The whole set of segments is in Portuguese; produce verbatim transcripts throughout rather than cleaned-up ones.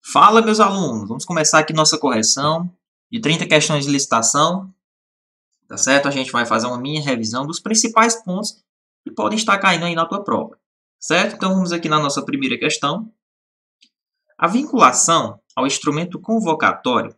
Fala, meus alunos, vamos começar aqui nossa correção de trinta questões de licitação, tá certo? A gente vai fazer uma mini revisão dos principais pontos que podem estar caindo aí na tua prova, certo? Então vamos aqui na nossa primeira questão. A vinculação ao instrumento convocatório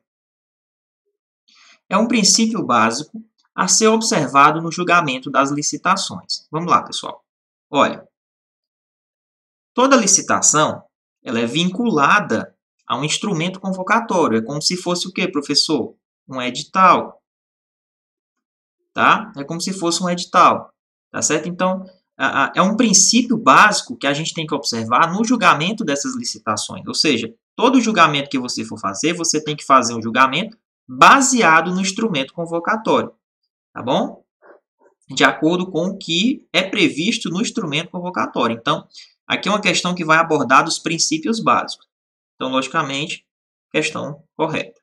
é um princípio básico a ser observado no julgamento das licitações. Vamos lá, pessoal. Olha, toda licitação ela é vinculada a um instrumento convocatório. É como se fosse o quê, professor? Um edital. Tá? É como se fosse um edital. Tá certo? Então, é um princípio básico que a gente tem que observar no julgamento dessas licitações. Ou seja, todo julgamento que você for fazer, você tem que fazer um julgamento baseado no instrumento convocatório. Tá bom? De acordo com o que é previsto no instrumento convocatório. Então, aqui é uma questão que vai abordar os princípios básicos. Então, logicamente, questão correta.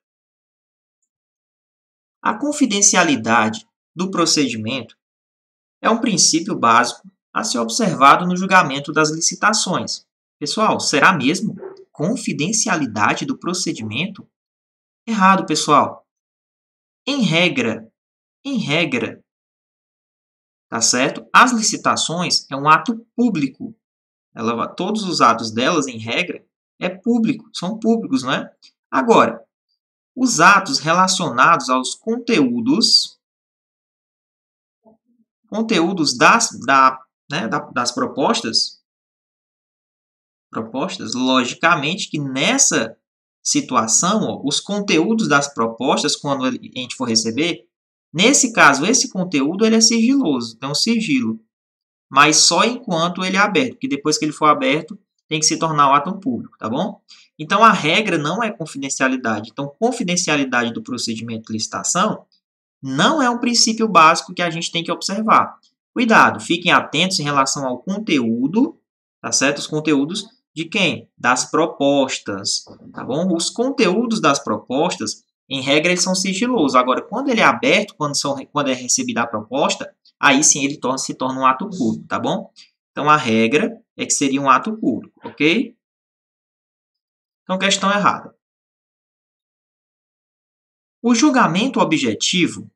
A confidencialidade do procedimento é um princípio básico a ser observado no julgamento das licitações. Pessoal, será mesmo confidencialidade do procedimento? Errado, pessoal. Em regra, em regra, tá certo? As licitações é um ato público. Ela, todos os atos delas, em regra, é público, são públicos, não é? Agora, os atos relacionados aos conteúdos, conteúdos das, da, né, da, das propostas, propostas, logicamente que nessa situação, ó, os conteúdos das propostas, quando a gente for receber, nesse caso, esse conteúdo ele é sigiloso, então sigilo, mas só enquanto ele é aberto, porque depois que ele for aberto, tem que se tornar um ato público, tá bom? Então, a regra não é confidencialidade. Então, confidencialidade do procedimento de licitação não é um princípio básico que a gente tem que observar. Cuidado, fiquem atentos em relação ao conteúdo, tá certo? Os conteúdos de quem? Das propostas, tá bom? Os conteúdos das propostas, em regra, eles são sigilosos. Agora, quando ele é aberto, quando, são, quando é recebida a proposta, aí sim ele torna, se torna um ato público, tá bom? Então, a regra é que seria um ato público, ok? Então, questão errada. O julgamento objetivo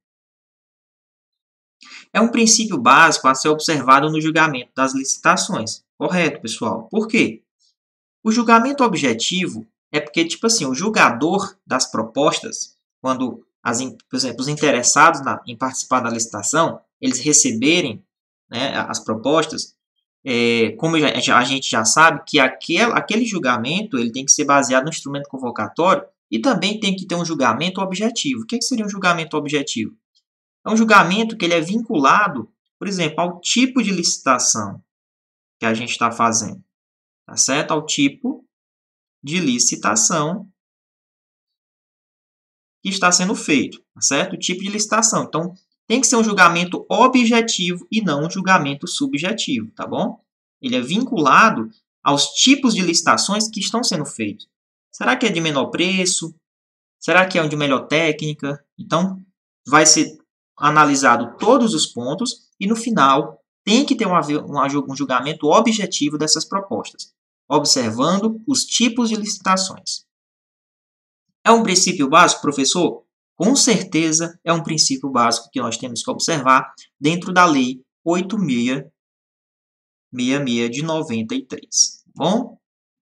é um princípio básico a ser observado no julgamento das licitações. Correto, pessoal? Por quê? O julgamento objetivo é porque, tipo assim, o julgador das propostas, quando, as, por exemplo, os interessados na, em participar da licitação, eles receberem, né, as propostas, é, como já, a gente já sabe que aquele, aquele julgamento ele tem que ser baseado no instrumento convocatório e também tem que ter um julgamento objetivo. O que, que seria um julgamento objetivo? É um julgamento que ele é vinculado, por exemplo, ao tipo de licitação que a gente está fazendo. Tá certo? Ao tipo de licitação que está sendo feito. Tá certo? O tipo de licitação. Então, tem que ser um julgamento objetivo e não um julgamento subjetivo. Tá bom? Ele é vinculado aos tipos de licitações que estão sendo feitos. Será que é de menor preço? Será que é de melhor técnica? Então, vai ser analisado todos os pontos e, no final, tem que ter um, um julgamento objetivo dessas propostas, observando os tipos de licitações. É um princípio básico, professor? Com certeza é um princípio básico que nós temos que observar dentro da Lei oito mil seiscentos e sessenta e seis de noventa e três. Bom?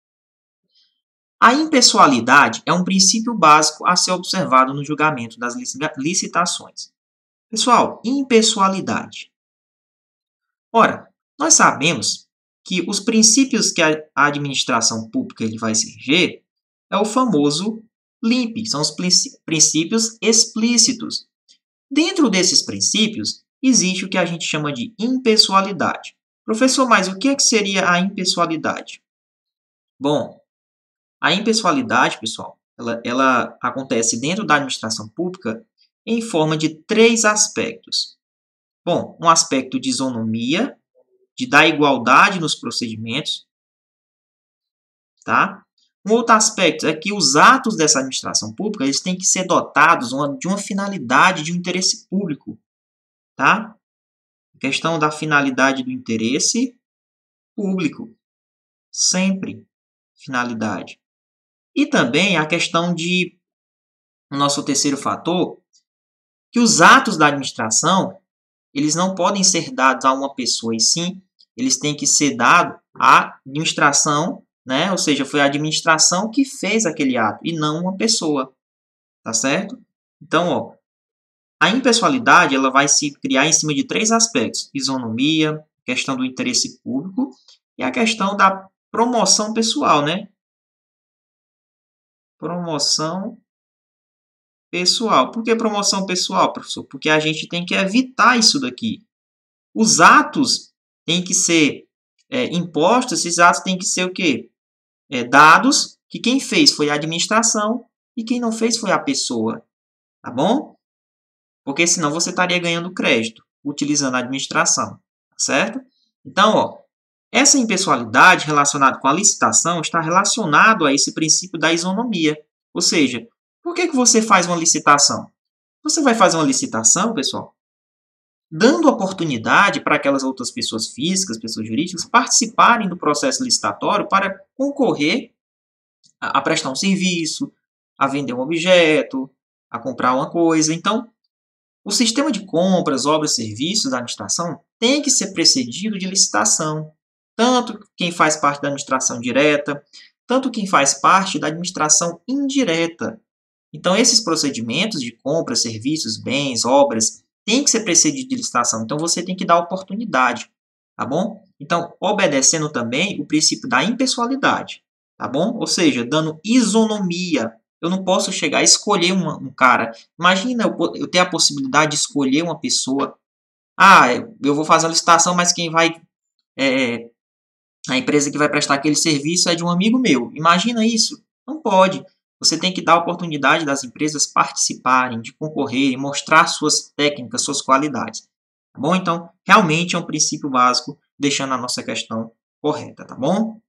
A impessoalidade é um princípio básico a ser observado no julgamento das licitações. Pessoal, impessoalidade. Ora, nós sabemos que os princípios que a administração pública ele vai se reger é o famoso L I M P, são os princípios explícitos. Dentro desses princípios, existe o que a gente chama de impessoalidade. Professor, mas o que, é que seria a impessoalidade? Bom, a impessoalidade, pessoal, ela, ela acontece dentro da administração pública em forma de três aspectos. Bom, um aspecto de isonomia, de dar igualdade nos procedimentos, tá? Um outro aspecto é que os atos dessa administração pública eles têm que ser dotados de uma finalidade de um interesse público, tá? A questão da finalidade do interesse público, sempre finalidade. E também a questão de, o nosso terceiro fator, que os atos da administração, eles não podem ser dados a uma pessoa, e sim, eles têm que ser dados à administração, né? Ou seja, foi a administração que fez aquele ato, e não uma pessoa, tá certo? Então, ó, a impessoalidade, ela vai se criar em cima de três aspectos: isonomia, questão do interesse público e a questão da promoção pessoal, né? Promoção pessoal. Por que promoção pessoal, professor? Porque a gente tem que evitar isso daqui. Os atos têm que ser é, impostos, esses atos têm que ser o quê? É, dados, que quem fez foi a administração e quem não fez foi a pessoa. Tá bom? Porque senão você estaria ganhando crédito utilizando a administração. Certo? Então, ó, essa impessoalidade relacionada com a licitação está relacionado a esse princípio da isonomia. Ou seja, por que, que você faz uma licitação? Você vai fazer uma licitação, pessoal, dando oportunidade para aquelas outras pessoas físicas, pessoas jurídicas, participarem do processo licitatório para concorrer a, a prestar um serviço, a vender um objeto, a comprar uma coisa. Então, o sistema de compras, obras e serviços da administração tem que ser precedido de licitação. Tanto quem faz parte da administração direta, tanto quem faz parte da administração indireta. Então, esses procedimentos de compra, serviços, bens, obras, têm que ser precedidos de licitação. Então, você tem que dar oportunidade, tá bom? Então, obedecendo também o princípio da impessoalidade, tá bom? Ou seja, dando isonomia. Eu não posso chegar a escolher uma, um cara. Imagina eu, eu ter a possibilidade de escolher uma pessoa. Ah, eu vou fazer a licitação, mas quem vai... É, a empresa que vai prestar aquele serviço é de um amigo meu. Imagina isso. Não pode. Você tem que dar a oportunidade das empresas participarem, de concorrerem, mostrar suas técnicas, suas qualidades. Tá bom? Então, realmente é um princípio básico, deixando a nossa questão correta, tá bom?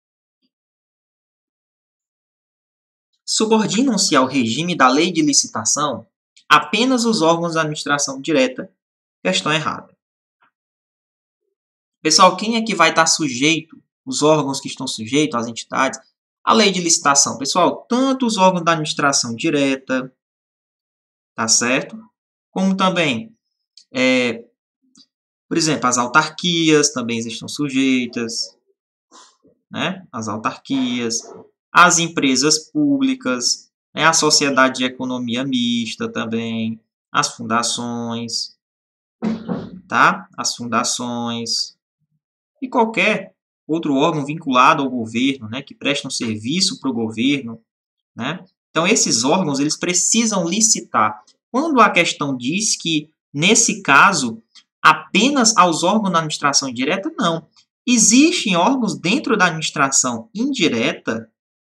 Subordinam-se ao regime da lei de licitação apenas os órgãos da administração direta. Questão errada. Pessoal, quem é que vai estar sujeito, os órgãos que estão sujeitos, as entidades, à lei de licitação? Pessoal, tanto os órgãos da administração direta, tá certo? Como também, é, por exemplo, as autarquias também estão sujeitas, né? As autarquias, as empresas públicas, né? A sociedade de economia mista também, as fundações, tá? As fundações e qualquer outro órgão vinculado ao governo, né? Que presta um serviço para o governo, né? Então, esses órgãos, eles precisam licitar. Quando a questão diz que, nesse caso, apenas aos órgãos da administração direta, não. Existem órgãos dentro da administração indireta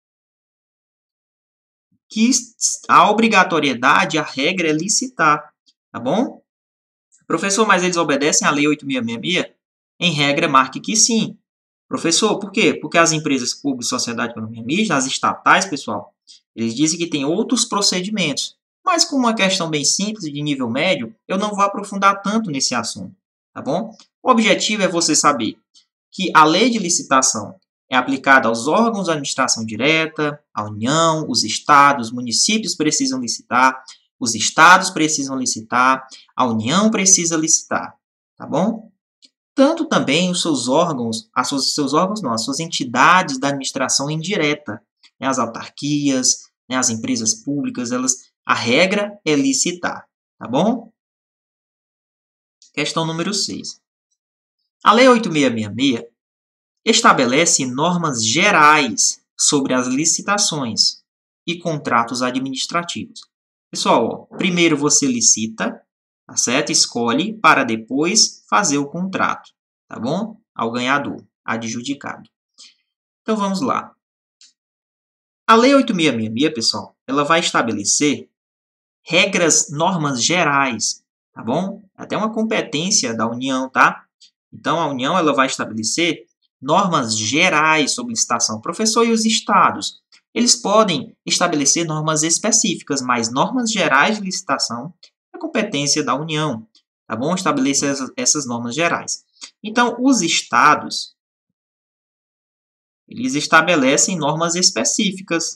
que a obrigatoriedade, a regra é licitar, tá bom? Professor, mas eles obedecem à Lei oito mil seiscentos e sessenta e seis? Em regra, marque que sim. Professor, por quê? Porque as empresas públicas, sociedade de economia mista, as estatais, pessoal, eles dizem que tem outros procedimentos. Mas como uma questão bem simples de nível médio, eu não vou aprofundar tanto nesse assunto, tá bom? O objetivo é você saber que a lei de licitação é aplicada aos órgãos da administração direta, a União, os estados, os municípios precisam licitar, os estados precisam licitar, a União precisa licitar, tá bom? Tanto também os seus órgãos, as suas, seus órgãos não, as suas entidades da administração indireta, né, as autarquias, né, as empresas públicas, elas, a regra é licitar, tá bom? Questão número seis. A Lei oito mil seiscentos e sessenta e seis estabelece normas gerais sobre as licitações e contratos administrativos. Pessoal, ó, primeiro você licita, tá certo? Escolhe para depois fazer o contrato, tá bom? Ao ganhador, adjudicado. Então vamos lá. A Lei oito mil seiscentos e sessenta e seis, pessoal, ela vai estabelecer regras, normas gerais, tá bom? Até uma competência da União, tá? Então a União ela vai estabelecer normas gerais sobre licitação. Professor, e os estados? Eles podem estabelecer normas específicas, mas normas gerais de licitação é competência da União, tá bom? Estabelecer essas, essas normas gerais. Então, os estados, eles estabelecem normas específicas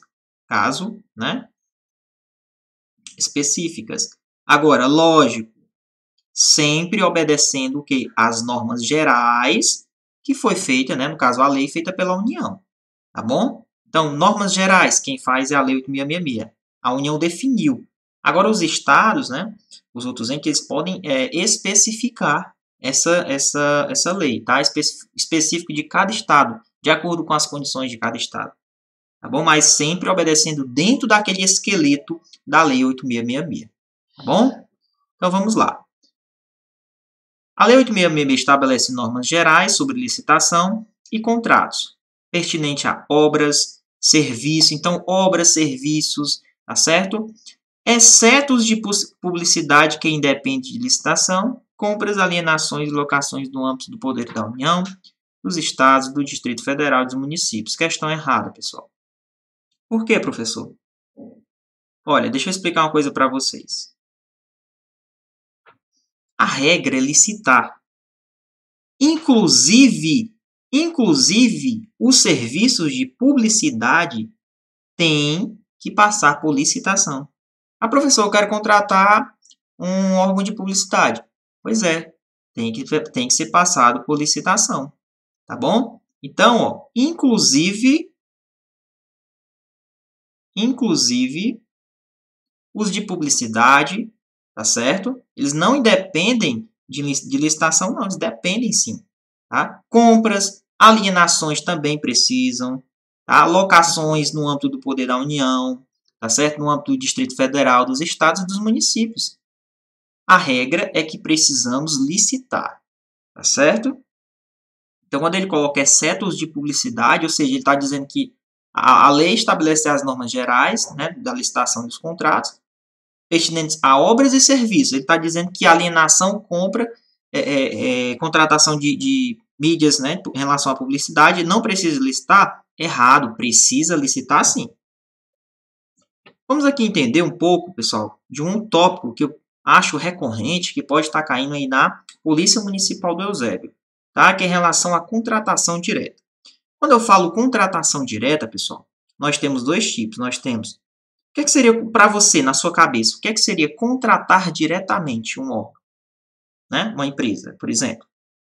caso, né, específicas. Agora, lógico, sempre obedecendo o quê? As normas gerais que foi feita, né, no caso, a lei feita pela União, tá bom? Então, normas gerais, quem faz é a Lei oito mil seiscentos e sessenta e seis. A União definiu. Agora, os estados, né, os outros entes, eles podem é, especificar essa, essa, essa lei, tá? Espe específico de cada estado, de acordo com as condições de cada estado, tá bom? Mas sempre obedecendo dentro daquele esqueleto da Lei oito mil seiscentos e sessenta e seis, tá bom? Então, vamos lá. A Lei oito mil seiscentos e sessenta e seis estabelece normas gerais sobre licitação e contratos, pertinente a obras, serviços, então obras, serviços, tá certo? Exceto os de publicidade que independe de licitação, compras, alienações e locações no âmbito do poder da União, dos estados, do Distrito Federal e dos municípios. Questão errada, pessoal. Por quê, professor? Olha, deixa eu explicar uma coisa para vocês. A regra é licitar. Inclusive, inclusive, os serviços de publicidade têm que passar por licitação. Ah, professor, eu quero contratar um órgão de publicidade. Pois é, tem que, tem que ser passado por licitação, tá bom? Então, ó, inclusive, inclusive, os de publicidade, tá certo? Eles não independem de, de licitação, não, eles dependem sim, tá? Compras, alienações também precisam, tá? Locações no âmbito do poder da União, tá certo? No âmbito do Distrito Federal, dos estados e dos municípios. A regra é que precisamos licitar, tá certo? Então, quando ele coloca excetos de publicidade, ou seja, ele está dizendo que a, a lei estabelece as normas gerais, né, da licitação dos contratos, pertinentes a obras e serviços. Ele está dizendo que alienação, compra, é, é, é, contratação de, de mídias, né, em relação à publicidade, não precisa licitar? Errado, precisa licitar sim. Vamos aqui entender um pouco, pessoal, de um tópico que eu acho recorrente, que pode estar caindo aí na Polícia Municipal do Eusébio, tá? Que é em relação à contratação direta. Quando eu falo contratação direta, pessoal, nós temos dois tipos. Nós temos, o que, é que seria para você, na sua cabeça, o que, é que seria contratar diretamente um órgão, né? Uma empresa, por exemplo.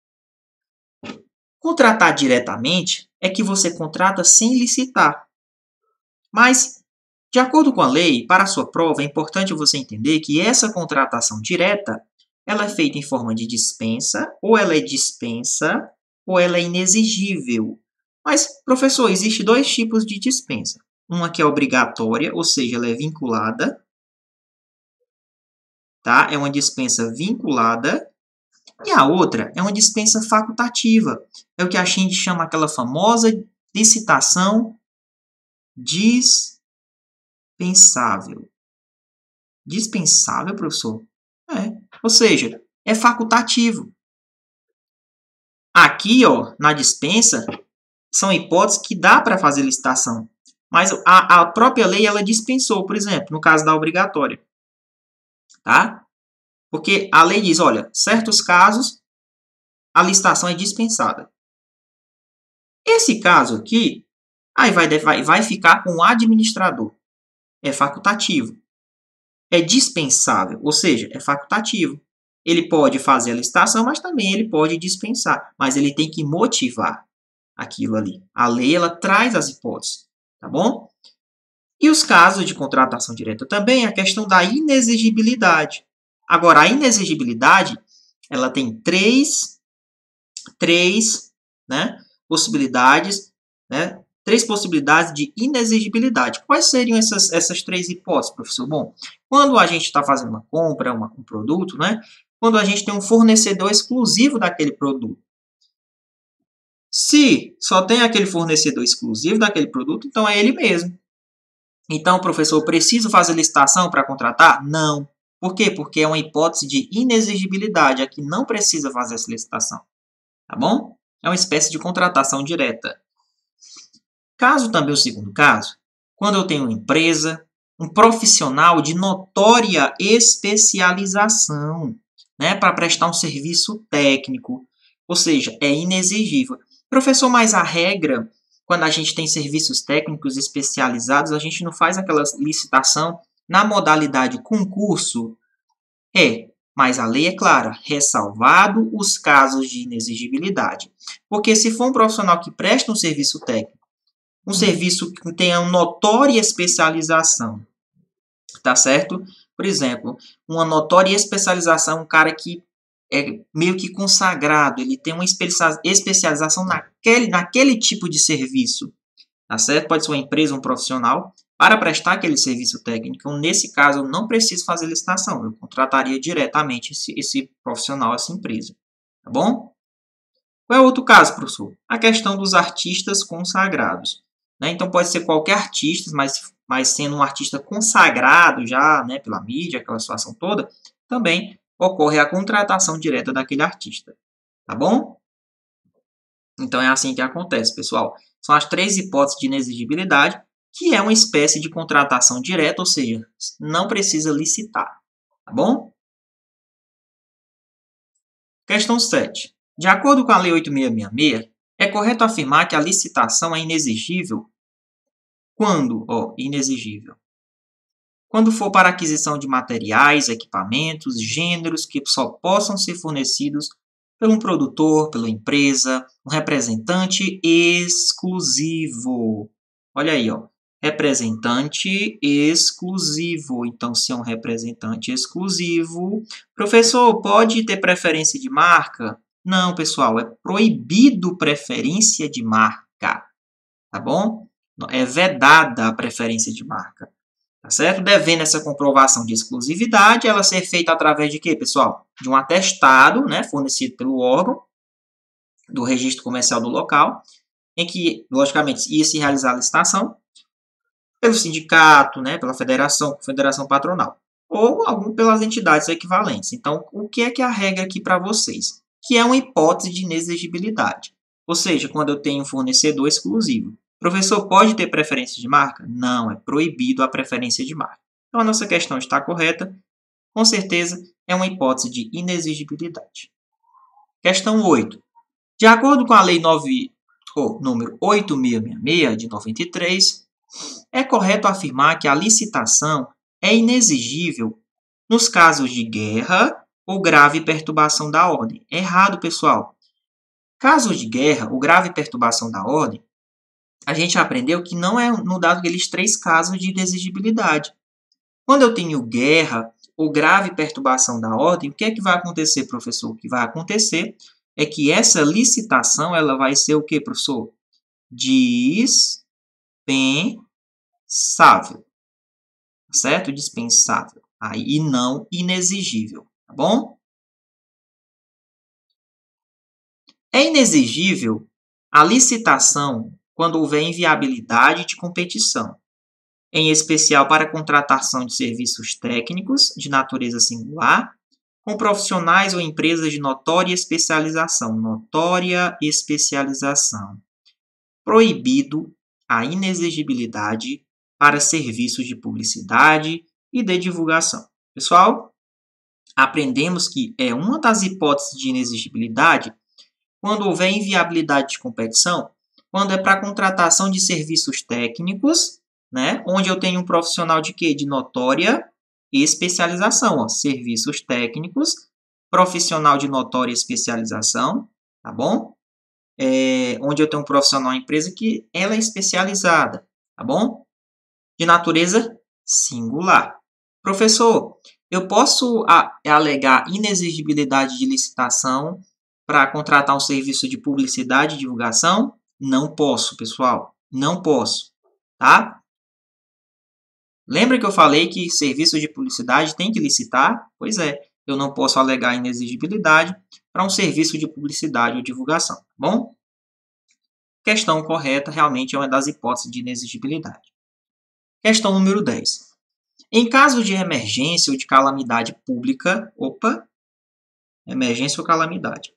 Contratar diretamente é que você contrata sem licitar. Mas, de acordo com a lei, para a sua prova, é importante você entender que essa contratação direta, ela é feita em forma de dispensa, ou ela é dispensa, ou ela é inexigível. Mas, professor, existem dois tipos de dispensa. Uma que é obrigatória, ou seja, ela é vinculada. Tá? É uma dispensa vinculada. E a outra é uma dispensa facultativa. É o que a gente chama aquela famosa licitação dispensável. Dispensável, professor? É. Ou seja, é facultativo. Aqui, ó, na dispensa, são hipóteses que dá para fazer licitação. Mas a, a própria lei, ela dispensou, por exemplo, no caso da obrigatória. Tá? Porque a lei diz, olha, certos casos, a licitação é dispensada. Esse caso aqui, aí vai, vai, vai ficar com o administrador. É facultativo. É dispensável, ou seja, é facultativo. Ele pode fazer a licitação, mas também ele pode dispensar. Mas ele tem que motivar aquilo ali. A lei, ela traz as hipóteses, tá bom? E os casos de contratação direta também, a questão da inexigibilidade. Agora, a inexigibilidade, ela tem três, três né, possibilidades, né, três possibilidades de inexigibilidade. Quais seriam essas, essas três hipóteses, professor? Bom, quando a gente está fazendo uma compra, uma, um produto, né, quando a gente tem um fornecedor exclusivo daquele produto. Se só tem aquele fornecedor exclusivo daquele produto, então é ele mesmo. Então, professor, preciso fazer licitação para contratar? Não. Por quê? Porque é uma hipótese de inexigibilidade. Aqui não precisa fazer essa licitação. Tá bom? É uma espécie de contratação direta. Caso também o segundo caso, quando eu tenho uma empresa, um profissional de notória especialização, né, para prestar um serviço técnico, ou seja, é inexigível. Professor, mas a regra quando a gente tem serviços técnicos especializados, a gente não faz aquela licitação na modalidade concurso? É, mas a lei é clara, ressalvado os casos de inexigibilidade. Porque se for um profissional que presta um serviço técnico, um serviço que tenha uma notória especialização, tá certo? Por exemplo, uma notória especialização, um cara que é meio que consagrado, ele tem uma especialização naquele, naquele tipo de serviço, tá certo? Pode ser uma empresa, um profissional, para prestar aquele serviço técnico. Então, nesse caso, eu não preciso fazer licitação, eu contrataria diretamente esse, esse profissional, essa empresa, tá bom? Qual é o outro caso, professor? A questão dos artistas consagrados. Né? Então, pode ser qualquer artista, mas, mas sendo um artista consagrado já, né, pela mídia, aquela situação toda, também ocorre a contratação direta daquele artista. Tá bom? Então, é assim que acontece, pessoal. São as três hipóteses de inexigibilidade, que é uma espécie de contratação direta, ou seja, não precisa licitar. Tá bom? Questão sete. De acordo com a Lei oito mil seiscentos e sessenta e seis, é correto afirmar que a licitação é inexigível quando, ó, inexigível, quando for para aquisição de materiais, equipamentos, gêneros que só possam ser fornecidos por um produtor, pela empresa, um representante exclusivo. Olha aí, ó, representante exclusivo. Então, se é um representante exclusivo, professor, pode ter preferência de marca? Não, pessoal, é proibido preferência de marca, tá bom? É vedada a preferência de marca, tá certo? Devendo essa comprovação de exclusividade, ela ser feita através de quê, pessoal? De um atestado, né, fornecido pelo órgão do registro comercial do local, em que, logicamente, ia se realizar a licitação pelo sindicato, né, pela federação, federação patronal, ou algum pelas entidades equivalentes. Então, o que é que é a regra aqui para vocês? Que é uma hipótese de inexigibilidade. Ou seja, quando eu tenho um fornecedor exclusivo. Professor, pode ter preferência de marca? Não, é proibido a preferência de marca. Então, a nossa questão está correta. Com certeza, é uma hipótese de inexigibilidade. Questão oito. De acordo com a Lei nove, oh, número oito mil seiscentos e sessenta e seis, de noventa e três, é correto afirmar que a licitação é inexigível nos casos de guerra ou grave perturbação da ordem. Errado, pessoal. Casos de guerra ou grave perturbação da ordem, a gente aprendeu que não é no dado aqueles três casos de inexigibilidade. Quando eu tenho guerra ou grave perturbação da ordem, o que é que vai acontecer, professor? O que vai acontecer é que essa licitação ela vai ser o que, professor? Dispensável. Certo? Dispensável. Aí, e não inexigível. Tá bom? É inexigível a licitação quando houver inviabilidade de competição, em especial para a contratação de serviços técnicos de natureza singular, com profissionais ou empresas de notória especialização. Notória especialização. Proibido a inexigibilidade para serviços de publicidade e de divulgação. Pessoal, aprendemos que é uma das hipóteses de inexigibilidade quando houver inviabilidade de competição, quando é para contratação de serviços técnicos, né, onde eu tenho um profissional de quê? De notória especialização, ó, serviços técnicos, profissional de notória especialização, tá bom? É, onde eu tenho um profissional, uma empresa que ela é especializada, tá bom? De natureza singular. Professor, eu posso alegar inexigibilidade de licitação para contratar um serviço de publicidade e divulgação? Não posso, pessoal. Não posso, tá? Lembra que eu falei que serviço de publicidade tem que licitar? Pois é, eu não posso alegar inexigibilidade para um serviço de publicidade ou divulgação, tá bom? Questão correta, realmente é uma das hipóteses de inexigibilidade. Questão número dez. Em caso de emergência ou de calamidade pública, opa, emergência ou calamidade,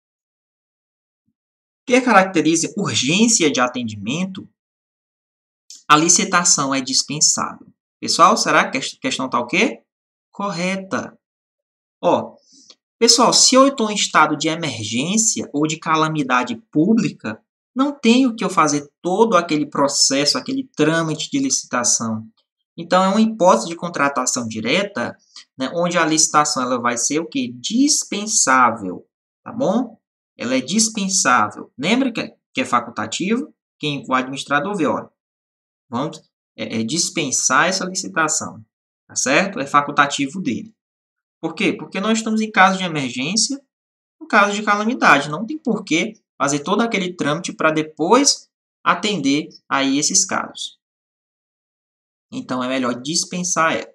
que caracteriza urgência de atendimento, a licitação é dispensável. Pessoal, será que a questão está o quê? Correta. Ó, pessoal, se eu estou em estado de emergência ou de calamidade pública, não tenho que eu fazer todo aquele processo, aquele trâmite de licitação. Então, é uma hipótese de contratação direta, né, onde a licitação ela vai ser o quê? Dispensável, tá bom? Ela é dispensável. Lembra que é, que é facultativo? Quem o administrador vê, olha, vamos é, é dispensar essa licitação, tá certo? É facultativo dele. Por quê? Porque nós estamos em caso de emergência, em caso de calamidade. Não tem por que fazer todo aquele trâmite para depois atender aí esses casos. Então, é melhor dispensar ela.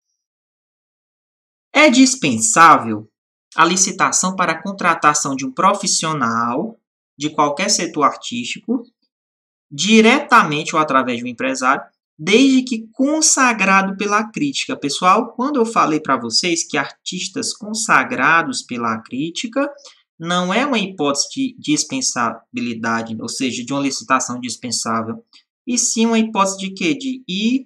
É dispensável a licitação para a contratação de um profissional de qualquer setor artístico, diretamente ou através de um empresário, desde que consagrado pela crítica. Pessoal, quando eu falei para vocês que artistas consagrados pela crítica não é uma hipótese de dispensabilidade, ou seja, de uma licitação dispensável, e sim uma hipótese de quê? De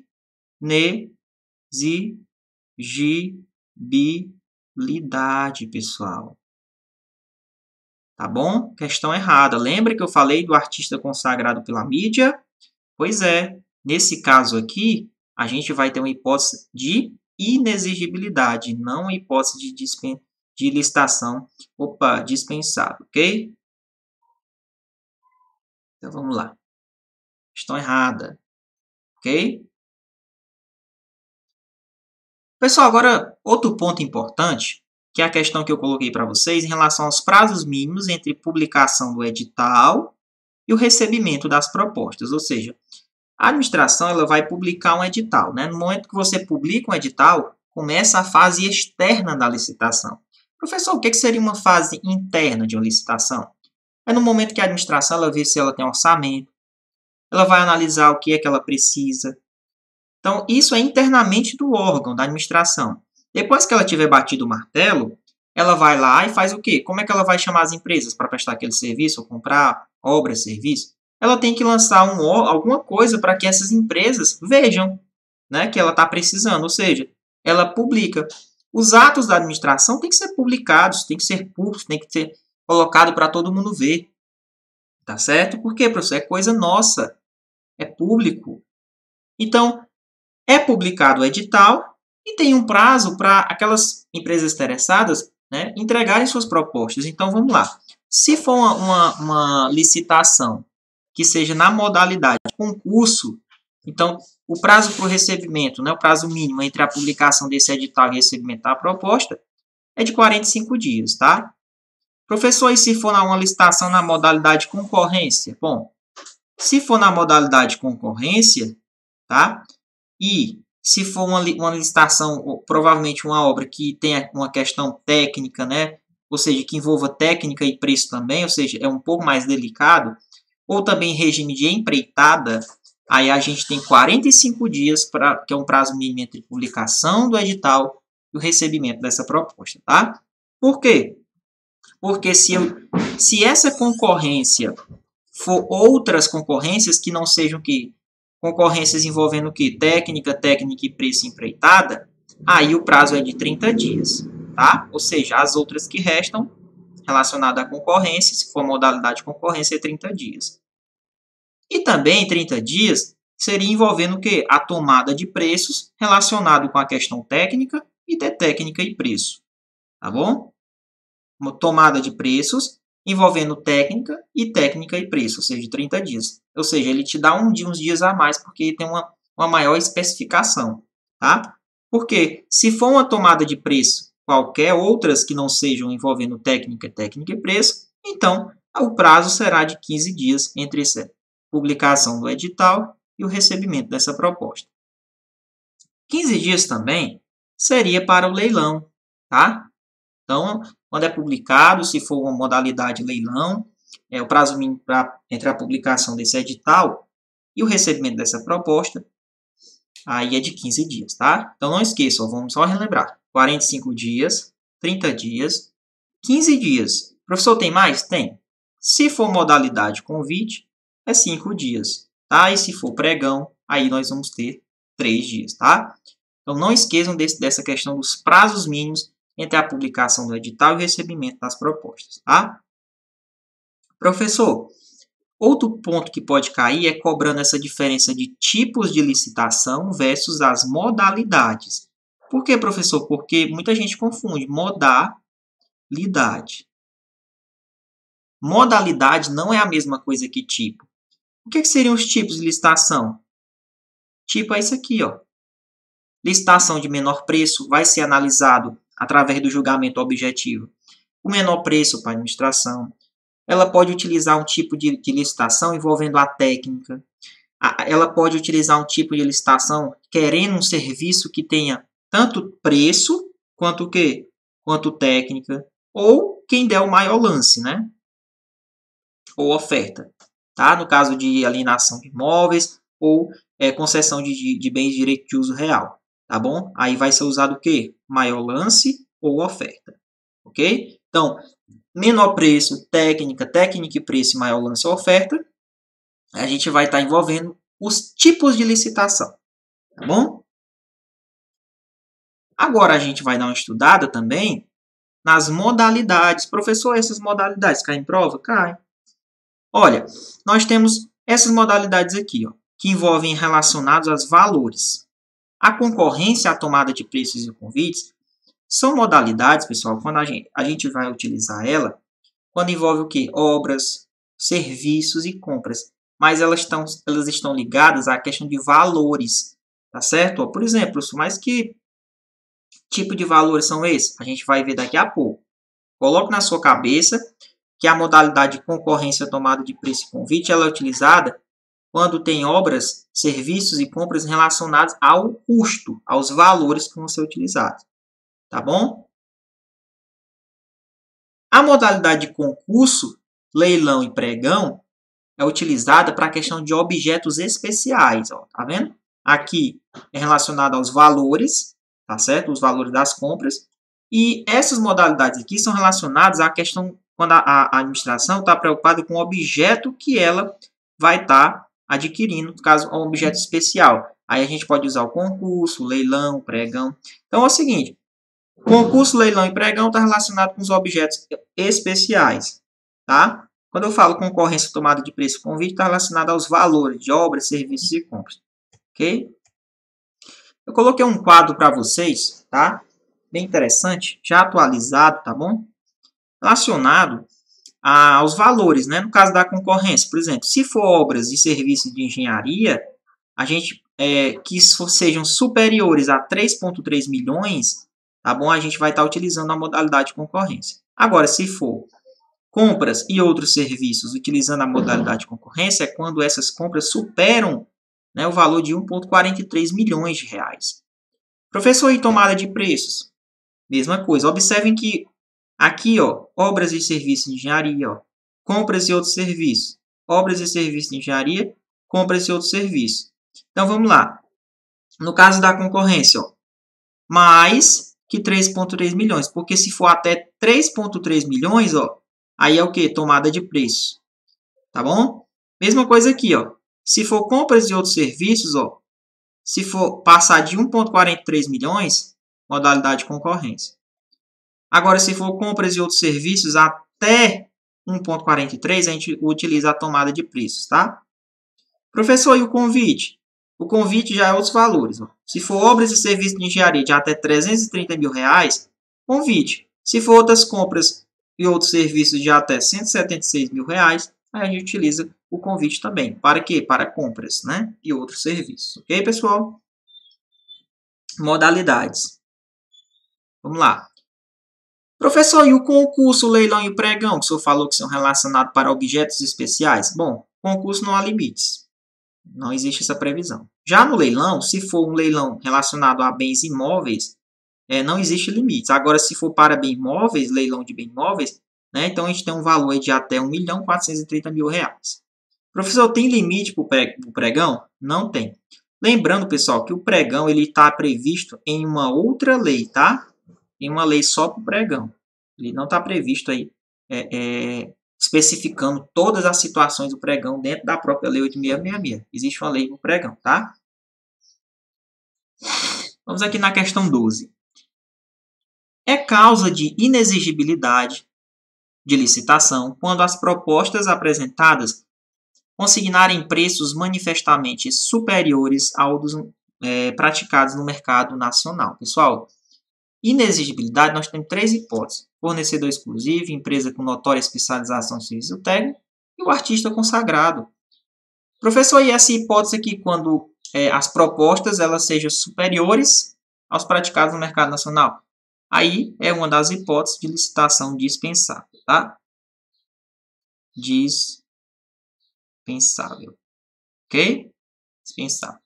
inexigibilidade, pessoal. Tá bom? Questão errada. Lembra que eu falei do artista consagrado pela mídia? Pois é. Nesse caso aqui, a gente vai ter uma hipótese de inexigibilidade, não uma hipótese de, dispen de licitação opa, dispensável, ok? Então, vamos lá. Questão errada, ok? Pessoal, agora, outro ponto importante, que é a questão que eu coloquei para vocês em relação aos prazos mínimos entre publicação do edital e o recebimento das propostas, ou seja, a administração ela vai publicar um edital, né? No momento que você publica um edital, começa a fase externa da licitação. Professor, o que seria uma fase interna de uma licitação? É no momento que a administração ela vê se ela tem orçamento, ela vai analisar o que é que ela precisa. Então, isso é internamente do órgão, da administração. Depois que ela tiver batido o martelo, ela vai lá e faz o quê? Como é que ela vai chamar as empresas para prestar aquele serviço, ou comprar obras, serviços? Ela tem que lançar um, alguma coisa para que essas empresas vejam, né, que ela está precisando. Ou seja, ela publica. Os atos da administração têm que ser publicados, têm que ser públicos, têm que ser colocados para todo mundo ver. Tá certo? Por quê, professor? É coisa nossa. É público. Então, é publicado o edital e tem um prazo para aquelas empresas interessadas, né, entregarem suas propostas. Então, vamos lá. Se for uma, uma, uma licitação que seja na modalidade concurso, então o prazo para o recebimento, né, o prazo mínimo entre a publicação desse edital e recebimento da proposta é de quarenta e cinco dias, tá? Professor, e se for uma licitação na modalidade concorrência? Bom, se for na modalidade concorrência, tá? E se for uma, uma licitação, provavelmente uma obra que tenha uma questão técnica, né? Ou seja, que envolva técnica e preço também, ou seja, é um pouco mais delicado, ou também regime de empreitada, aí a gente tem quarenta e cinco dias, pra, que é um prazo mínimo entre publicação do edital e o recebimento dessa proposta, tá? Por quê? Porque se, eu, se essa concorrência for outras concorrências que não sejam que concorrências envolvendo o que? Técnica, técnica e preço empreitada, aí o prazo é de trinta dias, tá? Ou seja, as outras que restam relacionadas à concorrência, se for modalidade de concorrência, é trinta dias. E também trinta dias seria envolvendo o que? A tomada de preços relacionado com a questão técnica e de técnica e preço, tá bom? Uma tomada de preços envolvendo técnica e técnica e preço, ou seja, trinta dias. Ou seja, ele te dá um dia, uns dias a mais porque tem uma, uma maior especificação, tá? Porque se for uma tomada de preço, qualquer outras que não sejam envolvendo técnica, técnica e preço, então o prazo será de quinze dias entre a publicação do edital e o recebimento dessa proposta. quinze dias também seria para o leilão, tá? Então, quando é publicado, se for uma modalidade leilão, é o prazo mínimo pra, entre a publicação desse edital e o recebimento dessa proposta, aí é de quinze dias, tá? Então, não esqueçam, vamos só relembrar. quarenta e cinco dias, trinta dias, quinze dias. Professor, tem mais? Tem. Se for modalidade convite, é cinco dias, tá? E se for pregão, aí nós vamos ter três dias, tá? Então, não esqueçam desse, dessa questão dos prazos mínimos entre a publicação do edital e o recebimento das propostas, tá? Professor, Outro ponto que pode cair é cobrando essa diferença de tipos de licitação versus as modalidades. Por que, professor? Porque muita gente confunde modalidade. Modalidade não é a mesma coisa que tipo. O que, que seriam os tipos de licitação? Tipo é isso aqui, ó. Licitação de menor preço vai ser analisado através do julgamento objetivo. O menor preço para a administração. Ela pode utilizar um tipo de, de licitação envolvendo a técnica. A, ela pode utilizar um tipo de licitação querendo um serviço que tenha tanto preço quanto o quê? Quanto técnica. Ou quem der o maior lance, né? Ou oferta. Tá? No caso de alienação de imóveis ou é, concessão de, de, de bens de direito de uso real. Tá bom? Aí vai ser usado o quê? Maior lance ou oferta. Ok? Então, menor preço, técnica, técnica e preço, maior lance ou oferta, a gente vai estar envolvendo os tipos de licitação, tá bom? Agora a gente vai dar uma estudada também nas modalidades. Professor, essas modalidades caem em prova? Caem. Olha, nós temos essas modalidades aqui, ó, que envolvem relacionados aos valores. A concorrência, a tomada de preços e convites são modalidades, pessoal, quando a gente, a gente vai utilizar ela, quando envolve o quê? Obras, serviços e compras. Mas elas estão, elas estão ligadas à questão de valores, tá certo? Por exemplo, mas que tipo de valores são esses? A gente vai ver daqui a pouco. Coloque na sua cabeça que a modalidade de concorrência, tomada de preço e convite, ela é utilizada quando tem obras, serviços e compras relacionados ao custo, aos valores que vão ser utilizados. Tá bom? A modalidade de concurso, leilão e pregão é utilizada para a questão de objetos especiais. Ó, tá vendo? Aqui é relacionado aos valores, tá certo? Os valores das compras. E essas modalidades aqui são relacionadas à questão quando a, a administração está preocupada com o objeto que ela vai estar tá adquirindo, no caso, um objeto especial. Aí a gente pode usar o concurso, leilão, pregão. Então é o seguinte. Concurso, leilão e pregão está relacionado com os objetos especiais, tá? Quando eu falo concorrência, tomada de preço e convite, está relacionado aos valores de obras, serviços e compras, ok? Eu coloquei um quadro para vocês, tá? Bem interessante, já atualizado, tá bom? Relacionado aos valores, né? No caso da concorrência, por exemplo, se for obras e serviços de engenharia, a gente é, que sejam superiores a três vírgula três milhões, tá bom? A gente vai estar utilizando a modalidade de concorrência. Agora, se for compras e outros serviços utilizando a modalidade de concorrência, é quando essas compras superam, né, o valor de um vírgula quarenta e três milhões de reais. Professor, e tomada de preços? Mesma coisa. Observem que aqui, ó, obras e serviços de engenharia, ó, compras e outros serviços. Obras e serviços de engenharia, compras e outros serviços. Então, vamos lá. No caso da concorrência, ó, mais que três vírgula três milhões, porque se for até três vírgula três milhões, ó, aí é o que? Tomada de preço. Tá bom? Mesma coisa aqui, ó. Se for compras e outros serviços, ó, se for passar de um vírgula quarenta e três milhões, modalidade de concorrência. Agora, se for compras e outros serviços até um vírgula quarenta e três, a gente utiliza a tomada de preços, tá? Professor, e o convite? O convite já é outros valores. Ó. Se for obras e serviços de engenharia de até trezentos e trinta mil reais, convite. Se for outras compras e outros serviços de até cento e setenta e seis mil reais, aí a gente utiliza o convite também. Para quê? Para compras, né? E outros serviços. Ok, pessoal? Modalidades. Vamos lá. Professor, e o concurso, o leilão e o pregão, que o senhor falou que são relacionados para objetos especiais? Bom, concurso não há limites. Não existe essa previsão. Já no leilão, se for um leilão relacionado a bens imóveis, é, não existe limites. Agora, se for para bens imóveis, leilão de bens imóveis, né, então a gente tem um valor de até um milhão quatrocentos e trinta mil reais. Professor, tem limite para o pregão? Não tem. Lembrando, pessoal, que o pregão está previsto em uma outra lei, tá? Em uma lei só para o pregão. Ele não está previsto aí, é, é, especificando todas as situações do pregão dentro da própria lei oito mil seiscentos e sessenta e seis. Existe uma lei para o pregão, tá? Vamos aqui na questão doze. É causa de inexigibilidade de licitação quando as propostas apresentadas consignarem preços manifestamente superiores aos dos, é, praticados no mercado nacional. Pessoal, inexigibilidade, nós temos três hipóteses. Fornecedor exclusivo, empresa com notória especialização em serviço técnico e o artista consagrado. Professor, e essa hipótese aqui, quando é, as propostas elas sejam superiores aos praticados no mercado nacional? Aí é uma das hipóteses de licitação dispensável, tá? Dispensável. Ok? Dispensável.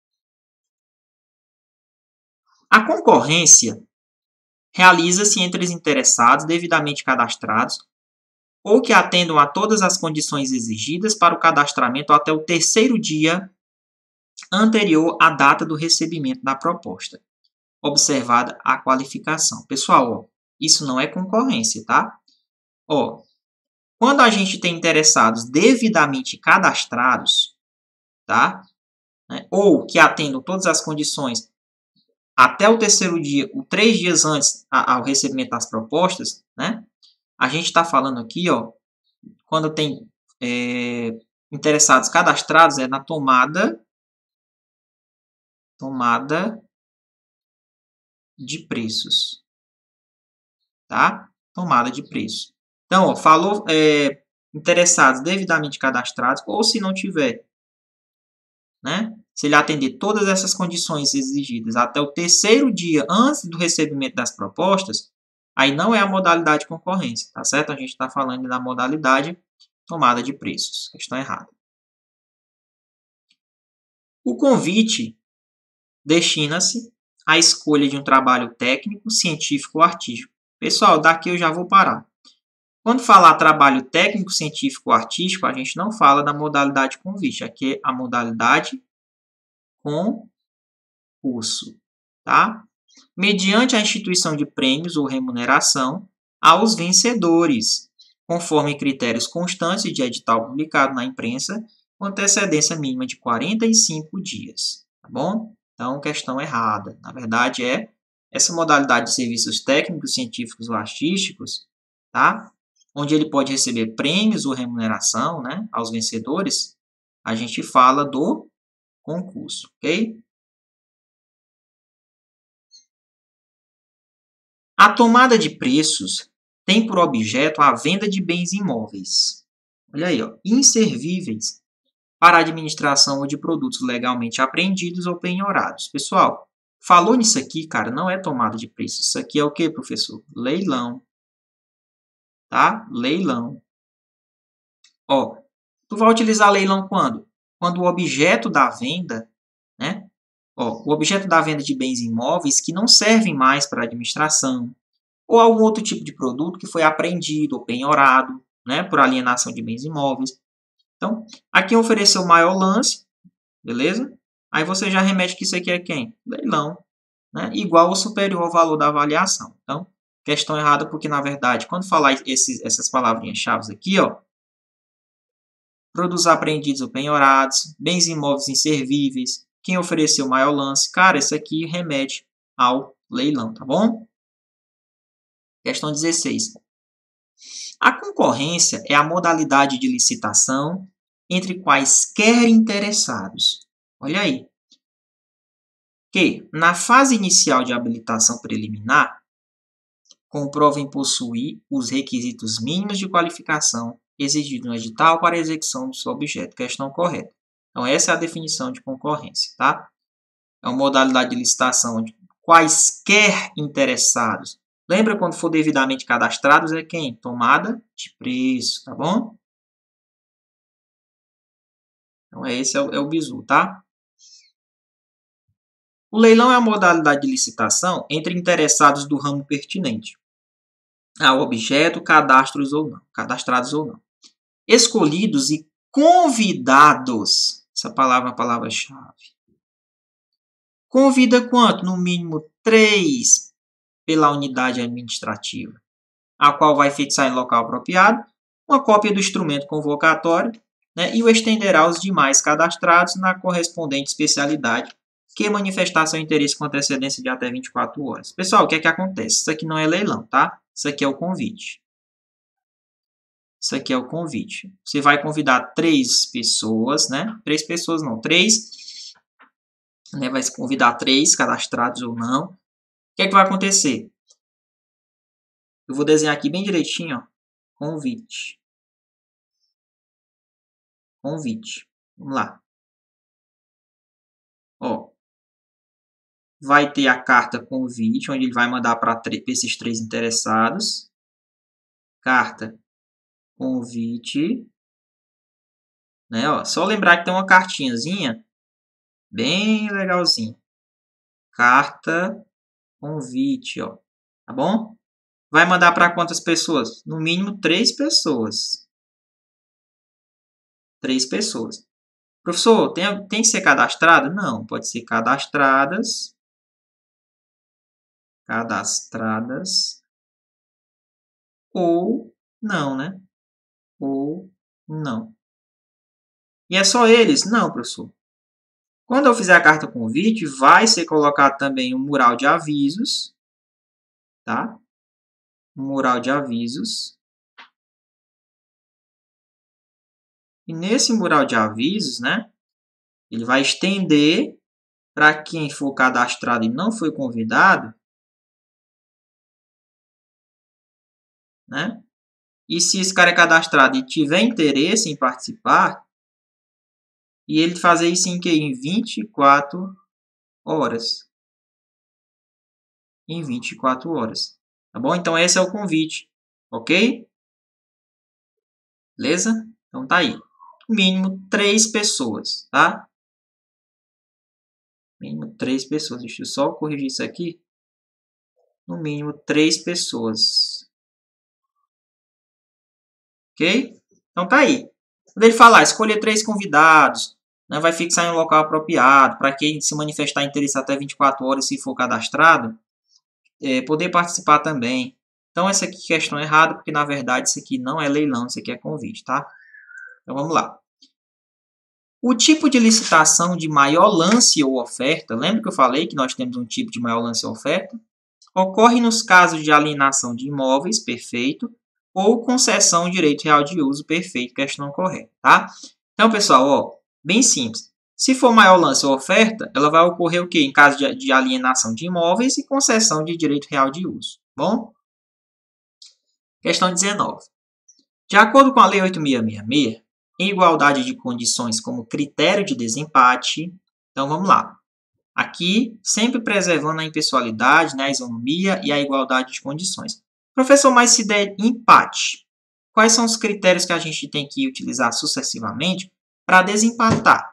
A concorrência realiza-se entre os interessados devidamente cadastrados ou que atendam a todas as condições exigidas para o cadastramento até o terceiro dia anterior à data do recebimento da proposta, observada a qualificação. Pessoal, ó, isso não é concorrência, tá? Ó, quando a gente tem interessados devidamente cadastrados, tá? Né, ou que atendam todas as condições até o terceiro dia, ou três dias antes ao recebimento das propostas, né? A gente está falando aqui, ó, quando tem é, interessados cadastrados, é na tomada, tomada de preços, tá? Tomada de preço. Então, ó, falou é, interessados devidamente cadastrados, ou se não tiver, né? Se ele atender todas essas condições exigidas até o terceiro dia antes do recebimento das propostas, aí não é a modalidade concorrência, tá certo? A gente está falando da modalidade tomada de preços. Questão errada. O convite destina-se à escolha de um trabalho técnico, científico ou artístico. Pessoal, daqui eu já vou parar. Quando falar trabalho técnico, científico ou artístico, a gente não fala da modalidade convite. Aqui é a modalidade concurso, tá? Mediante a instituição de prêmios ou remuneração aos vencedores, conforme critérios constantes de edital publicado na imprensa, com antecedência mínima de quarenta e cinco dias, tá bom? Então, questão errada. Na verdade, é essa modalidade de serviços técnicos, científicos ou artísticos, tá? Onde ele pode receber prêmios ou remuneração, né, aos vencedores, a gente fala do concurso, ok? A tomada de preços tem por objeto a venda de bens imóveis. Olha aí, ó, inservíveis para a administração ou de produtos legalmente apreendidos ou penhorados. Pessoal, falou nisso aqui, cara, não é tomada de preços. Isso aqui é o que, professor? Leilão. Tá? Leilão. Ó, tu vai utilizar leilão quando? Quando o objeto da venda, né? Ó, o objeto da venda de bens imóveis que não servem mais para a administração, ou algum outro tipo de produto que foi apreendido ou penhorado, né, por alienação de bens imóveis. Então, aqui ofereceu o maior lance, beleza? Aí você já remete que isso aqui é quem? Leilão, né? Igual ou superior ao valor da avaliação. Então, questão errada porque, na verdade, quando falar esses, essas palavrinhas-chave aqui, ó, produtos apreendidos ou penhorados, bens imóveis inservíveis, quem ofereceu o maior lance, cara, isso aqui remete ao leilão, tá bom? Questão dezesseis. A concorrência é a modalidade de licitação entre quaisquer interessados. Olha aí. Que, na fase inicial de habilitação preliminar, comprovem possuir os requisitos mínimos de qualificação exigidos no edital para a execução do seu objeto. Questão correta. Então, essa é a definição de concorrência, tá? É uma modalidade de licitação de quaisquer interessados. Lembra quando for devidamente cadastrados é quem? Tomada de preço, tá bom? Então, esse é o, é o bizu, tá? O leilão é a modalidade de licitação entre interessados do ramo pertinente ao objeto, cadastros ou não, cadastrados ou não, escolhidos e convidados. Essa palavra é uma palavra-chave. Convida quanto? No mínimo três pela unidade administrativa, a qual vai fixar em local apropriado uma cópia do instrumento convocatório, né, e o estenderá aos demais cadastrados na correspondente especialidade que manifestar seu interesse com antecedência de até vinte e quatro horas. Pessoal, o que é que acontece? Isso aqui não é leilão, tá? Isso aqui é o convite. Isso aqui é o convite. Você vai convidar três pessoas, né? Três pessoas não, três. Né? Vai convidar três, cadastrados ou não. O que é que vai acontecer? Eu vou desenhar aqui bem direitinho, ó. Convite. Convite. Vamos lá. Ó. Vai ter a carta convite, onde ele vai mandar para esses três interessados. Carta convite. Né, ó. Só lembrar que tem uma cartinhazinha bem legalzinha. Carta convite, ó. Tá bom? Vai mandar para quantas pessoas? No mínimo três pessoas. Três pessoas. Professor, tem, tem que ser cadastrado? Não, pode ser cadastradas. Cadastradas. Ou não, né? Ou não. E é só eles? Não, professor. Quando eu fizer a carta convite, vai ser colocado também um mural de avisos. Tá? Um mural de avisos. E nesse mural de avisos, né? Ele vai estender para quem for cadastrado e não foi convidado, né? E se esse cara é cadastrado e tiver interesse em participar, e ele fazer isso em que? Em vinte e quatro horas. Em vinte e quatro horas. Tá bom? Então, esse é o convite. Ok? Beleza? Então, tá aí. Mínimo três pessoas, tá? Mínimo três pessoas. Deixa eu só corrigir isso aqui. No mínimo três pessoas. Ok? Então, tá aí. Quando ele falar, escolher três convidados, né, vai fixar em um local apropriado, para quem se manifestar interesse até vinte e quatro horas, se for cadastrado, é, poder participar também. Então, essa aqui é questão errada, porque na verdade isso aqui não é leilão, isso aqui é convite, tá? Então, vamos lá. O tipo de licitação de maior lance ou oferta, lembra que eu falei que nós temos um tipo de maior lance ou oferta? Ocorre nos casos de alienação de imóveis, perfeito, ou concessão de direito real de uso, perfeito, questão correta, tá? Então, pessoal, ó, bem simples. Se for maior lance ou oferta, ela vai ocorrer o quê? Em caso de, de alienação de imóveis e concessão de direito real de uso, bom? Questão dezenove. De acordo com a Lei oito mil seiscentos e sessenta e seis, em igualdade de condições como critério de desempate, então vamos lá. Aqui, sempre preservando a impessoalidade, né, a isonomia e a igualdade de condições. Professor, mas se der empate, quais são os critérios que a gente tem que utilizar sucessivamente para desempatar?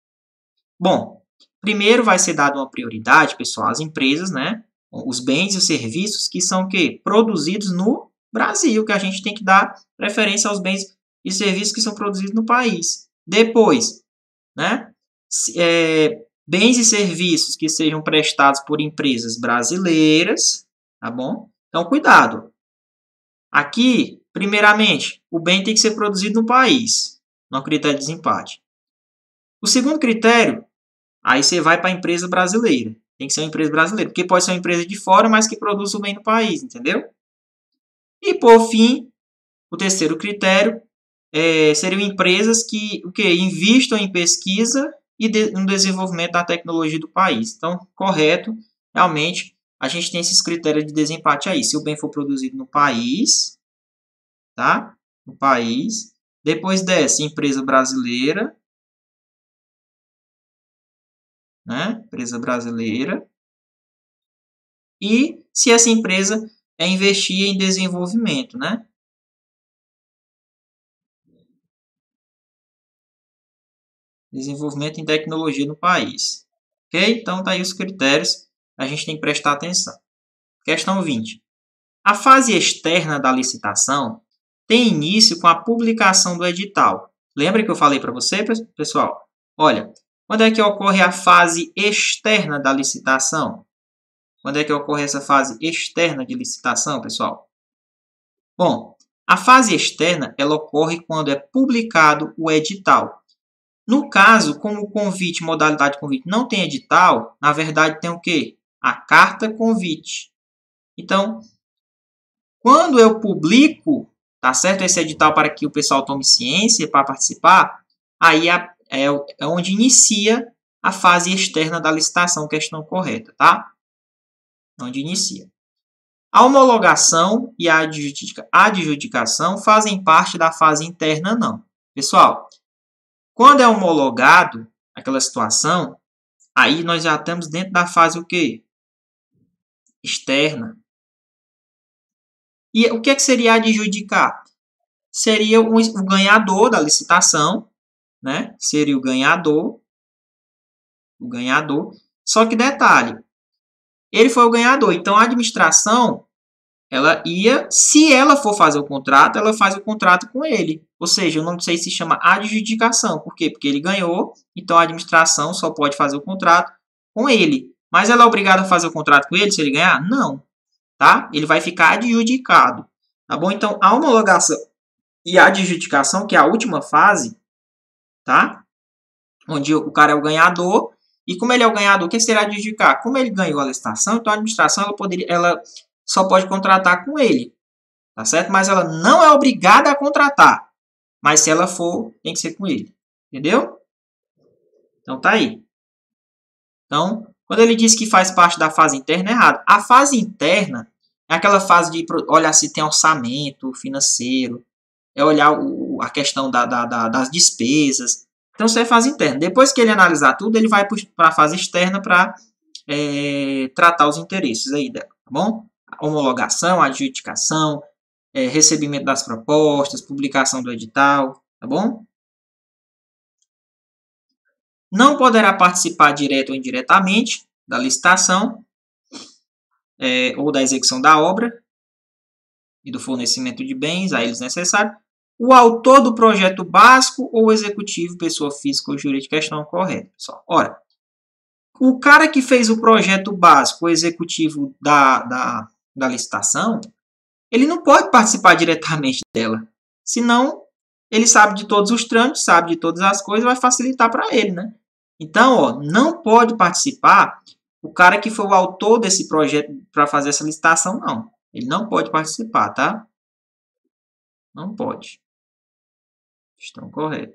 Bom, primeiro vai ser dada uma prioridade, pessoal, às empresas, né, os bens e os serviços que são o quê? Produzidos no Brasil, que a gente tem que dar preferência aos bens e serviços que são produzidos no país. Depois, né, é, bens e serviços que sejam prestados por empresas brasileiras, tá bom? Então, cuidado. Aqui, primeiramente, o bem tem que ser produzido no país, no critério de desempate. O segundo critério, aí você vai para a empresa brasileira. Tem que ser uma empresa brasileira, porque pode ser uma empresa de fora, mas que produz o bem no país, entendeu? E, por fim, o terceiro critério é, seriam empresas que o que, investam em pesquisa e de, no desenvolvimento da tecnologia do país. Então, correto, realmente, a gente tem esses critérios de desempate aí. Se o bem for produzido no país, tá? No país. Depois desce, empresa brasileira, né? Empresa brasileira. E se essa empresa é investir em desenvolvimento, né? Desenvolvimento em tecnologia no país. Ok? Então, tá aí os critérios. A gente tem que prestar atenção. Questão vinte. A fase externa da licitação tem início com a publicação do edital. Lembra que eu falei para você, pessoal? Olha, quando é que ocorre a fase externa da licitação? Quando é que ocorre essa fase externa de licitação, pessoal? Bom, a fase externa ela ocorre quando é publicado o edital. No caso, como o convite, modalidade de convite, não tem edital, na verdade tem o quê? A carta convite. Então, quando eu publico tá certo? Esse edital para que o pessoal tome ciência para participar, aí é, é, é onde inicia a fase externa da licitação, questão correta, tá? Onde inicia. A homologação e a adjudicação fazem parte da fase interna, não. Pessoal, quando é homologado aquela situação, aí nós já estamos dentro da fase o quê? Externa. E o que, é que seria adjudicar? Seria o, o ganhador da licitação, né? Seria o ganhador, o ganhador. Só que detalhe, ele foi o ganhador. Então a administração, ela ia, se ela for fazer o contrato, ela faz o contrato com ele. Ou seja, eu não sei se chama adjudicação. Por quê? Porque ele ganhou, então a administração só pode fazer o contrato com ele. Mas ela é obrigada a fazer o contrato com ele se ele ganhar? Não. Tá? Ele vai ficar adjudicado. Tá bom? Então, a homologação e a adjudicação, que é a última fase, tá? Onde o cara é o ganhador. E como ele é o ganhador, o que será adjudicar? Como ele ganhou a licitação, então a administração ela, poderia, ela só pode contratar com ele. Tá certo? Mas ela não é obrigada a contratar. Mas se ela for, tem que ser com ele. Entendeu? Então, tá aí. Então, quando ele diz que faz parte da fase interna, é errado. A fase interna é aquela fase de olhar se tem orçamento financeiro, é olhar o, a questão da, da, da, das despesas. Então, isso é a fase interna. Depois que ele analisar tudo, ele vai para a fase externa para é, tratar os interesses aí dela, tá bom? Homologação, adjudicação, é, recebimento das propostas, publicação do edital, tá bom? Não poderá participar direto ou indiretamente da licitação é, ou da execução da obra e do fornecimento de bens a eles necessários. O autor do projeto básico ou executivo, pessoa física ou jurídica, questão correta, pessoal. Ora, o cara que fez o projeto básico ou executivo da, da, da licitação, ele não pode participar diretamente dela. Senão, ele sabe de todos os trâmites, sabe de todas as coisas, vai facilitar para ele, né? Então, ó, não pode participar o cara que foi o autor desse projeto para fazer essa licitação, não. Ele não pode participar, tá? Não pode. Estão corretos.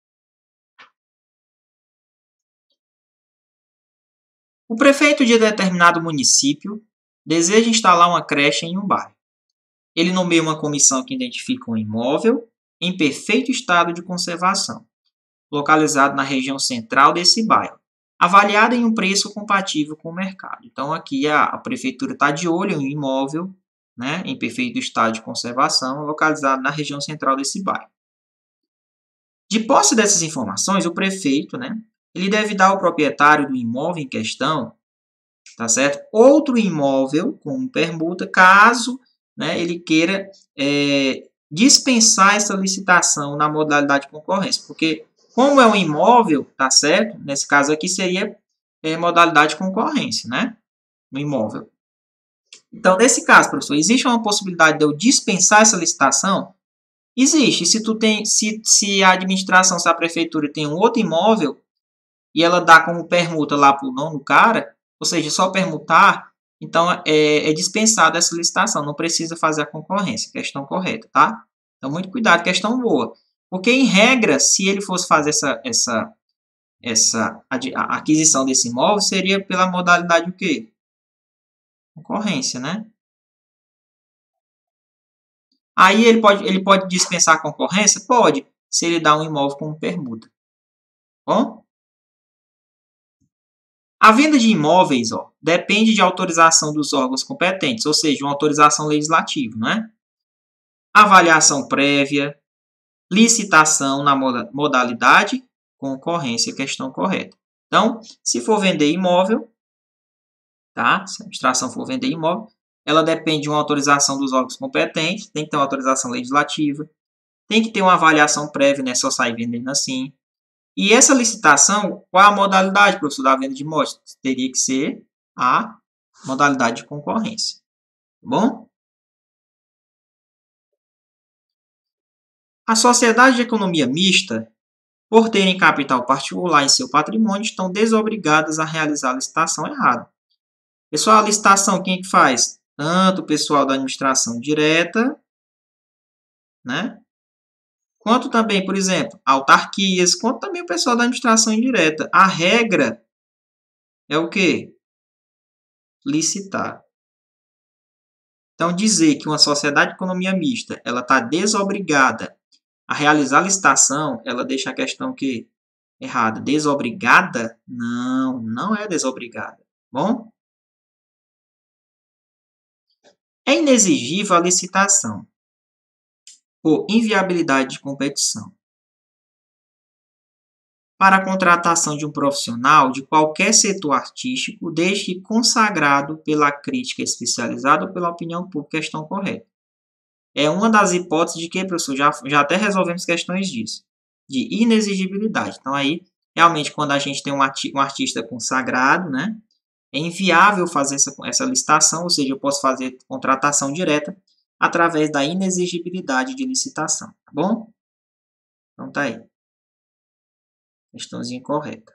O prefeito de determinado município deseja instalar uma creche em um bairro. Ele nomeia uma comissão que identifica um imóvel em perfeito estado de conservação, localizado na região central desse bairro, avaliado em um preço compatível com o mercado. Então, aqui a, a prefeitura está de olho em um imóvel, né, em perfeito estado de conservação, localizado na região central desse bairro. De posse dessas informações, o prefeito, né, ele deve dar ao proprietário do imóvel em questão, tá certo? Outro imóvel como permuta, caso, né, ele queira é, dispensar essa licitação na modalidade de concorrência, porque como é um imóvel, tá certo? Nesse caso aqui seria é, modalidade de concorrência, né? No imóvel. Então, nesse caso, professor, existe uma possibilidade de eu dispensar essa licitação? Existe. Se, tu tem, se, se a administração, se a prefeitura tem um outro imóvel e ela dá como permuta lá para o nome do cara, ou seja, só permutar, então é, é dispensada essa licitação, não precisa fazer a concorrência. Questão correta, tá? Então, muito cuidado, questão boa. Porque, em regra, se ele fosse fazer essa, essa, essa a aquisição desse imóvel, seria pela modalidade o quê? Concorrência, né? Aí ele pode, ele pode dispensar a concorrência? Pode, se ele dá um imóvel como permuta. Bom? A venda de imóveis, ó, depende de autorização dos órgãos competentes, ou seja, uma autorização legislativa, né? Avaliação prévia, licitação na modalidade, concorrência, questão correta. Então, se for vender imóvel, tá? Se a administração for vender imóvel, ela depende de uma autorização dos órgãos competentes, tem que ter uma autorização legislativa, tem que ter uma avaliação prévia, né? Só sair vendendo assim. E essa licitação, qual é a modalidade, professor, da venda de imóveis? Teria que ser a modalidade de concorrência. Tá bom? A sociedade de economia mista, por terem capital particular em seu patrimônio, estão desobrigadas a realizar a licitação errada. Pessoal, a licitação quem é que faz? Tanto o pessoal da administração direta, né? Quanto também, por exemplo, autarquias, quanto também o pessoal da administração indireta. A regra é o quê? Licitar. Então, dizer que uma sociedade de economia mista ela está desobrigada a realizar licitação, ela deixa a questão que errada. Desobrigada? Não, não é desobrigada. Bom? É inexigível a licitação por inviabilidade de competição para a contratação de um profissional de qualquer setor artístico, desde que consagrado pela crítica especializada ou pela opinião pública, questão correta. É uma das hipóteses de que, professor, já, já até resolvemos questões disso, de inexigibilidade. Então, aí, realmente, quando a gente tem um, arti um artista consagrado, né, é inviável fazer essa, essa licitação, ou seja, eu posso fazer contratação direta através da inexigibilidade de licitação, tá bom? Então, tá aí. Questãozinha correta.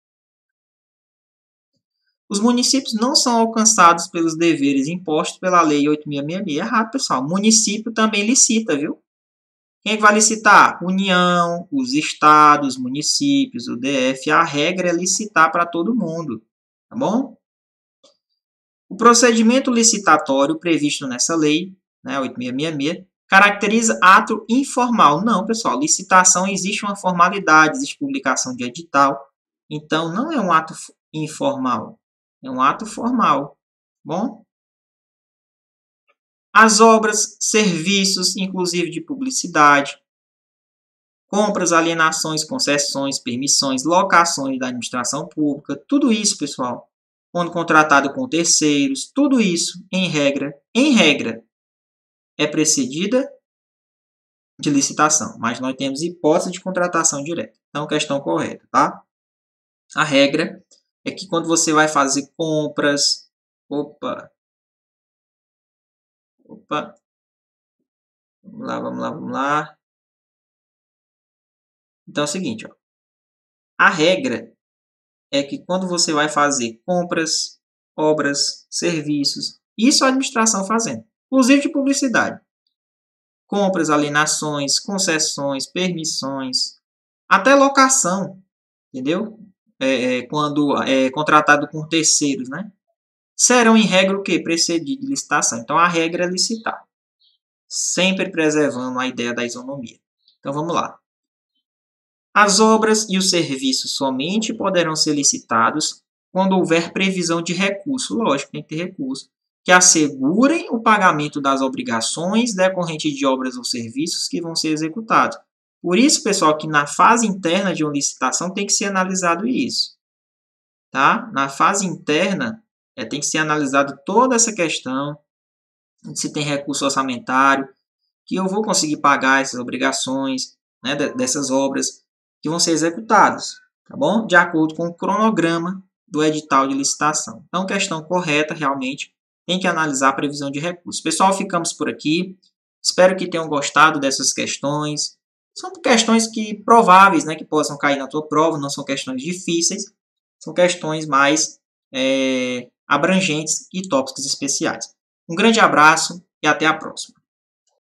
Os municípios não são alcançados pelos deveres impostos pela Lei oito mil seiscentos e sessenta e seis. Errado, pessoal. O município também licita, viu? Quem é que vai licitar? União, os estados, os municípios, o D F. A regra é licitar para todo mundo, tá bom? O procedimento licitatório previsto nessa lei, né, oito mil seiscentos e sessenta e seis, caracteriza ato informal. Não, pessoal, licitação existe uma formalidade, existe publicação de edital. Então, não é um ato informal, é um ato formal. Bom? As obras, serviços, inclusive de publicidade, compras, alienações, concessões, permissões, locações da administração pública, tudo isso, pessoal, quando contratado com terceiros, tudo isso, em regra, em regra, é precedida de licitação, mas nós temos hipótese de contratação direta. Então, questão correta, tá? A regra é que quando você vai fazer compras, opa, opa, vamos lá, vamos lá, vamos lá. Então, é o seguinte, ó, a regra é que quando você vai fazer compras, obras, serviços, isso a administração fazendo, inclusive de publicidade, compras, alienações, concessões, permissões, até locação, entendeu? É, é, quando é contratado com terceiros, né? Serão em regra o quê? Precedido de licitação. Então, a regra é licitar, sempre preservando a ideia da isonomia. Então, vamos lá. As obras e os serviços somente poderão ser licitados quando houver previsão de recurso, lógico, tem que ter recurso, que assegurem o pagamento das obrigações decorrentes de obras ou serviços que vão ser executados. Por isso, pessoal, que na fase interna de uma licitação tem que ser analisado isso. Tá? Na fase interna, é, tem que ser analisado toda essa questão, se tem recurso orçamentário, que eu vou conseguir pagar essas obrigações, né, dessas obras que vão ser executados, tá bom? De acordo com o cronograma do edital de licitação. Então, questão correta, realmente, tem que analisar a previsão de recursos. Pessoal, ficamos por aqui. Espero que tenham gostado dessas questões. São questões que prováveis, né, que possam cair na tua prova, não são questões difíceis, são questões mais é, abrangentes e tópicos especiais. Um grande abraço e até a próxima.